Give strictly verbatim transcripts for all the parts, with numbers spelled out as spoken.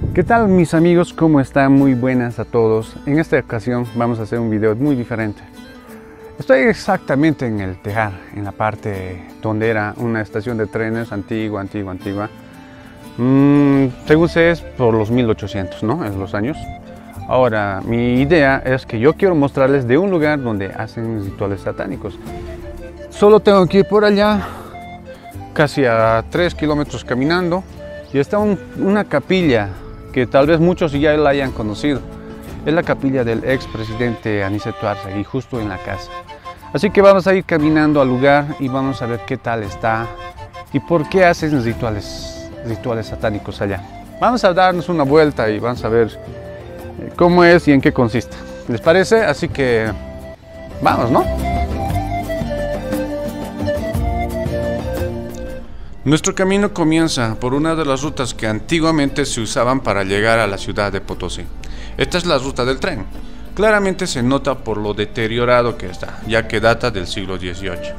¿Qué tal mis amigos? ¿Cómo están? Muy buenas a todos. En esta ocasión vamos a hacer un video muy diferente. Estoy exactamente en el Tejar, en la parte donde era una estación de trenes antigua, antigua, antigua. Mm, según sé es por los mil ochocientos, ¿no? En los años. Ahora, mi idea es que yo quiero mostrarles de un lugar donde hacen rituales satánicos. Solo tengo que ir por allá, casi a tres kilómetros caminando, y está un, una capilla que tal vez muchos ya la hayan conocido. Es la capilla del expresidente Aniceto Arzagui, justo en la casa. Así que vamos a ir caminando al lugar y vamos a ver qué tal está y por qué hacen rituales, rituales satánicos allá. Vamos a darnos una vuelta y vamos a ver cómo es y en qué consiste. ¿Les parece? Así que vamos, ¿no? Nuestro camino comienza por una de las rutas que antiguamente se usaban para llegar a la ciudad de Potosí. Esta es la ruta del tren. Claramente se nota por lo deteriorado que está, ya que data del siglo dieciocho.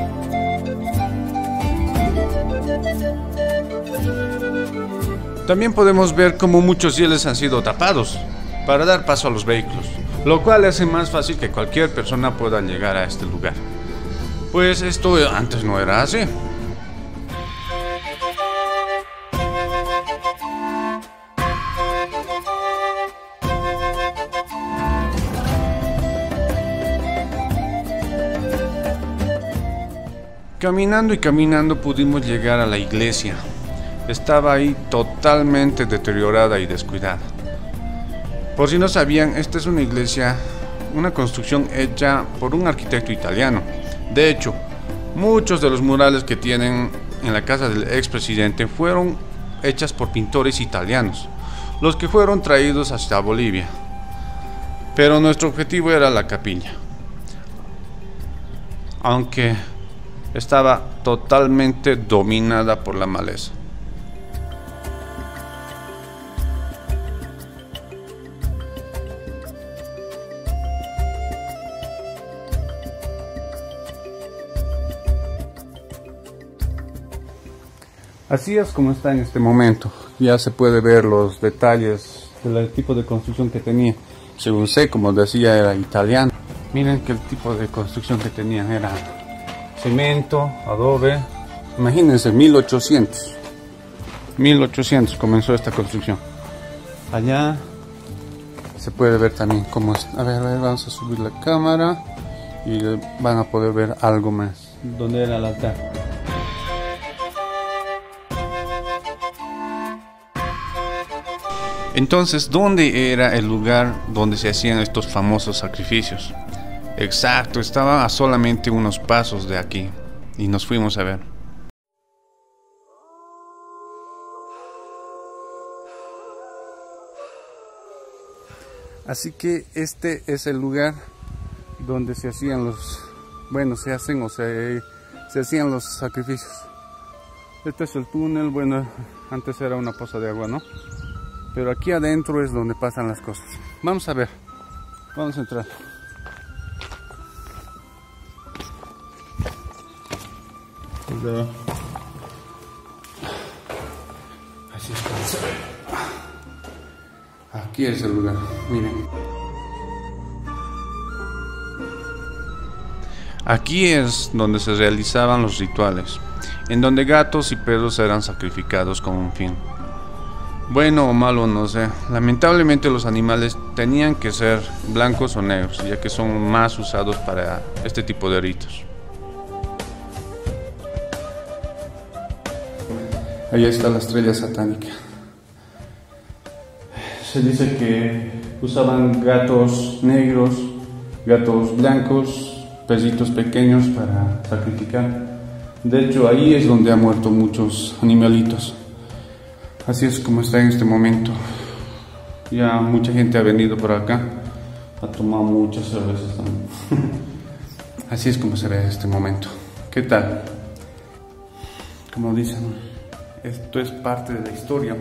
También podemos ver cómo muchos rieles han sido tapados para dar paso a los vehículos, lo cual hace más fácil que cualquier persona pueda llegar a este lugar. Pues esto antes no era así. Caminando y caminando pudimos llegar a la iglesia. Estaba ahí totalmente deteriorada y descuidada. Por si no sabían, esta es una iglesia, una construcción hecha por un arquitecto italiano. De hecho, muchos de los murales que tienen en la casa del expresidente fueron hechas por pintores italianos, los que fueron traídos hasta Bolivia. Pero nuestro objetivo era la capilla. Aunque estaba totalmente dominada por la maleza. Así es como está en este momento. Ya se puede ver los detalles del tipo de construcción que tenía. Según sé, como decía, era italiano. Miren que el tipo de construcción que tenían era cemento, adobe. Imagínense, mil ochocientos. mil ochocientos comenzó esta construcción. Allá se puede ver también cómo es. A ver, a ver, vamos a subir la cámara y van a poder ver algo más. ¿Dónde era el altar? Entonces, ¿dónde era el lugar donde se hacían estos famosos sacrificios? Exacto, estaba a solamente unos pasos de aquí y nos fuimos a ver. Así que este es el lugar donde se hacían los, bueno, se hacen o se, se hacían los sacrificios. Este es el túnel, bueno, antes era una poza de agua, ¿no? Pero aquí adentro es donde pasan las cosas. Vamos a ver, vamos a entrar. Así es como se ve. Aquí es el lugar, miren. Aquí es donde se realizaban los rituales, en donde gatos y perros eran sacrificados con un fin. Bueno o malo, no sé. Lamentablemente los animales tenían que ser blancos o negros, ya que son más usados para este tipo de ritos. Ahí está la estrella satánica. Se dice que usaban gatos negros, gatos blancos, perritos pequeños para sacrificar. De hecho, ahí es donde han muerto muchos animalitos. Así es como está en este momento. Ya mucha gente ha venido por acá, ha tomado muchas cervezas también. Así es como se ve en este momento. ¿Qué tal? Como dicen, esto es parte de la historia.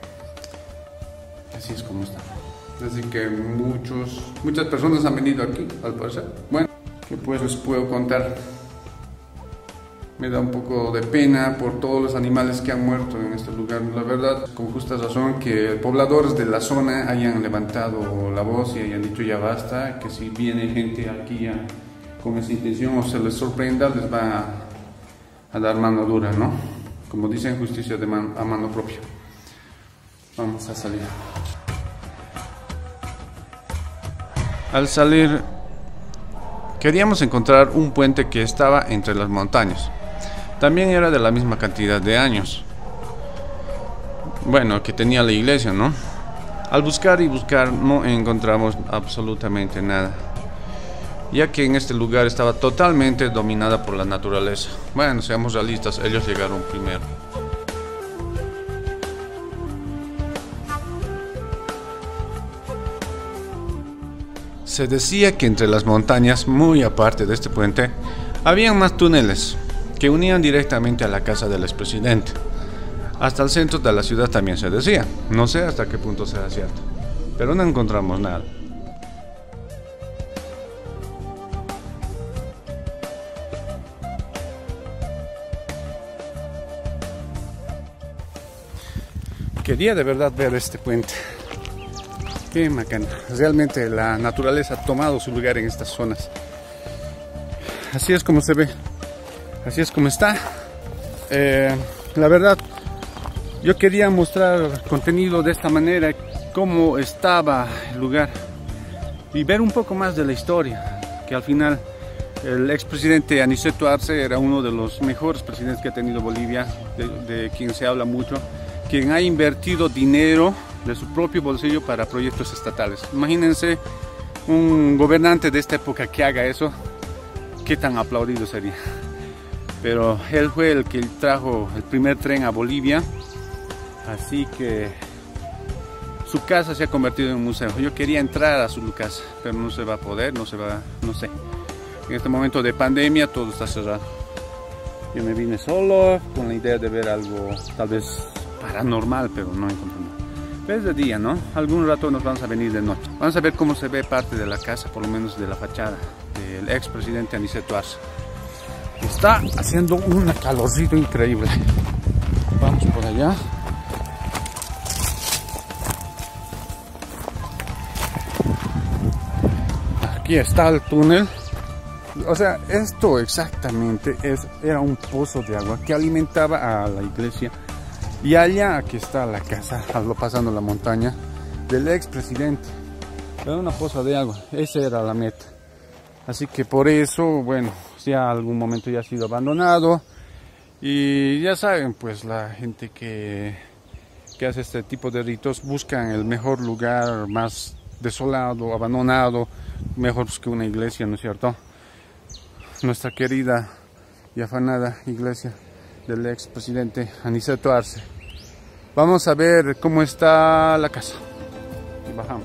Así es como está. Así que muchos, muchas personas han venido aquí, al parecer. Bueno, ¿qué pues les puedo contar? Me da un poco de pena por todos los animales que han muerto en este lugar. La verdad, con justa razón, que pobladores de la zona hayan levantado la voz y hayan dicho ya basta, que si viene gente aquí a, con esa intención o se les sorprenda, les va a, a dar mano dura, ¿no? Como dicen, justicia de man, a mano propia. Vamos a salir. Al salir, queríamos encontrar un puente que estaba entre las montañas. También era de la misma cantidad de años. Bueno, que tenía la iglesia, ¿no? Al buscar y buscar no encontramos absolutamente nada, ya que en este lugar estaba totalmente dominada por la naturaleza. Bueno, seamos realistas, ellos llegaron primero. Se decía que entre las montañas, muy aparte de este puente, había más túneles que unían directamente a la casa del expresidente. Hasta el centro de la ciudad también se decía. No sé hasta qué punto sea cierto, pero no encontramos nada. Quería de verdad ver este puente. Qué bacana. Realmente la naturaleza ha tomado su lugar en estas zonas. Así es como se ve. Así es como está. Eh, la verdad, yo quería mostrar contenido de esta manera, cómo estaba el lugar y ver un poco más de la historia, que al final el expresidente Aniceto Arce era uno de los mejores presidentes que ha tenido Bolivia, de, de quien se habla mucho, quien ha invertido dinero de su propio bolsillo para proyectos estatales. Imagínense un gobernante de esta época que haga eso, qué tan aplaudido sería. Pero él fue el que trajo el primer tren a Bolivia, así que su casa se ha convertido en un museo. Yo quería entrar a su casa, pero no se va a poder, no se va, no sé. En este momento de pandemia todo está cerrado. Yo me vine solo con la idea de ver algo tal vez paranormal, pero no encontré nada. Es de día, ¿no? Algún rato nos vamos a venir de noche. Vamos a ver cómo se ve parte de la casa, por lo menos de la fachada del expresidente Aniceto Arce. Está haciendo un calorcito increíble. Vamos por allá. Aquí está el túnel. O sea, esto exactamente es, era un pozo de agua que alimentaba a la iglesia. Y allá, aquí está la casa, pasando la montaña del expresidente. Era una poza de agua, esa era la meta. Así que por eso, bueno, ya algún momento ya ha sido abandonado. Y ya saben, pues la gente que, que hace este tipo de ritos buscan el mejor lugar, más desolado, abandonado, mejor que una iglesia, ¿no es cierto? Nuestra querida y afanada iglesia del expresidente Aniceto Arce. Vamos a ver cómo está la casa. Y bajamos.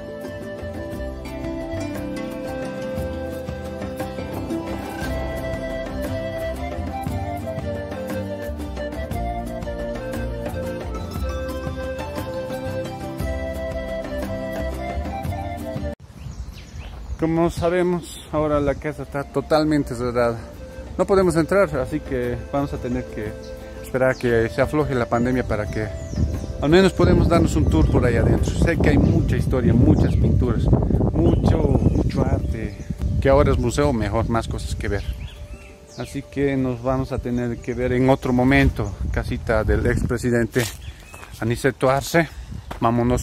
Como sabemos, ahora la casa está totalmente cerrada. No podemos entrar, así que vamos a tener que esperar a que se afloje la pandemia para que al menos podamos darnos un tour por ahí adentro. Sé que hay mucha historia, muchas pinturas, mucho, mucho arte, que ahora es museo, mejor, más cosas que ver. Así que nos vamos a tener que ver en otro momento. Casita del expresidente Aniceto Arce. Vámonos.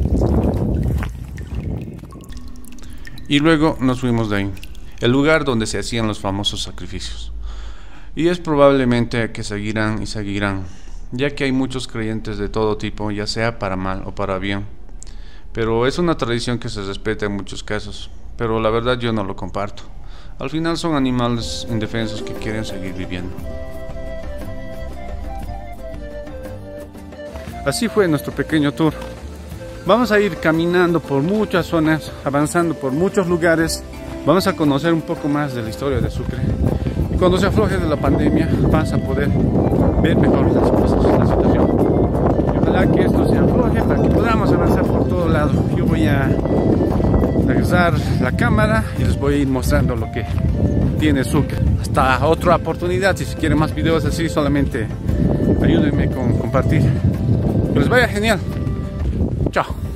Y luego nos fuimos de ahí, el lugar donde se hacían los famosos sacrificios. Y es probablemente que seguirán y seguirán, ya que hay muchos creyentes de todo tipo, ya sea para mal o para bien. Pero es una tradición que se respeta en muchos casos, pero la verdad yo no lo comparto. Al final son animales indefensos que quieren seguir viviendo. Así fue nuestro pequeño tour. Vamos a ir caminando por muchas zonas, avanzando por muchos lugares. Vamos a conocer un poco más de la historia de Sucre. Y cuando se afloje de la pandemia, vas a poder ver mejor las cosas, la situación. Y ojalá que esto se afloje para que podamos avanzar por todo lado. Yo voy a regresar la cámara y les voy a ir mostrando lo que tiene Sucre. hasta otra oportunidad. Si quieren más videos así, solamente ayúdenme con compartir. Que les vaya genial. Chao.